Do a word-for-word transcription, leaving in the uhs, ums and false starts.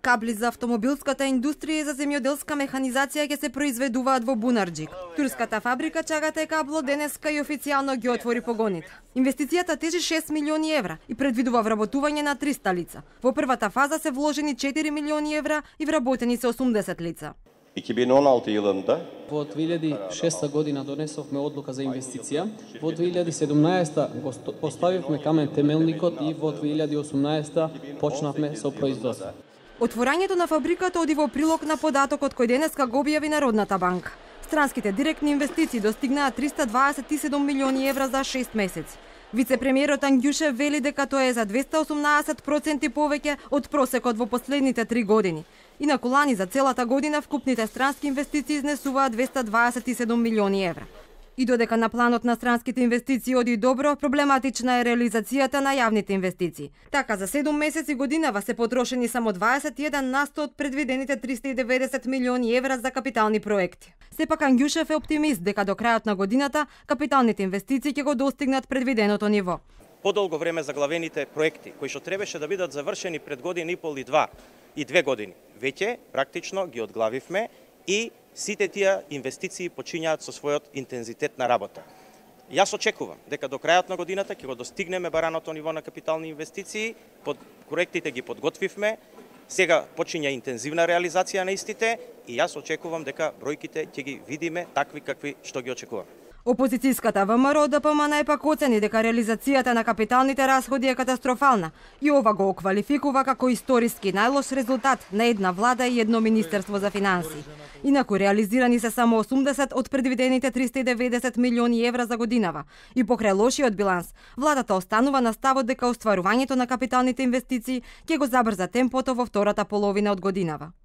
Кабли за автомобилската индустрија и за земјоделска механизација ќе се произведуваат во Бунарџик. Турската фабрика Чагатай Кабло денеска и официјално ги отвори погоните. Инвестицијата тежи шест милиони евра и предвидува вработување на триста лица. Во првата фаза се вложени четири милиони евра и вработени се осумдесет лица. iki bin on altı yılında Во две илјади и шеста година донесовме одлука за инвестиција, во две илјади и седумнаесета го поставивме камен темелникот и во две илјади и осумнаесета почнавме со производство. Отворањето на фабриката оди во прилог на податокот кој денеска го објави Народната банка. Странските директни инвестиции достигнаа триста дваесет и седум милиони евра за шест месеци. Вице-премиерот Ангјушев вели дека тоа е за двеста осумнаесет проценти повеќе од просекот во последните три години. Инаку лани за целата година вкупните странски инвестиции изнесуваат двеста дваесет и седум милиони евра. И додека на планот на странските инвестиции оди добро, проблематична е реализацијата на јавните инвестиции. Така за седум месеци годинава се потрошени само дваесет и еден на сто од предвидените триста и деветдесет милиони евра за капитални проекти. Сепак Ангјушев е оптимист дека до крајот на годината капиталните инвестиции ќе го достигнат предвиденото ниво. Подолго време заглавените проекти кои што требаше да бидат завршени пред година и пол и два и две години, веќе практично ги одглавивме и сите тие инвестиции почињаат со својот интензитет на работа. Јас очекувам дека до крајот на годината ќе го достигнеме бараното ниво на капитални инвестиции, под проектите ги подготвивме, сега почиња интензивна реализација на истите и јас очекувам дека бројките ќе ги видиме такви какви што ги очекуваме. Опозицијската ВМРО Д П М Н пак оцени дека реализацијата на капиталните расходи е катастрофална и ова го оквалификува како историски најлош резултат на една влада и едно министерство за финансии. Инаку реализирани се само осумдесет од предвидените триста и деветдесет милиони евра за годинава. И покрај лошиот биланс, владата останува на ставот дека остварувањето на капиталните инвестиции ќе го забрза темпото во втората половина од годинава.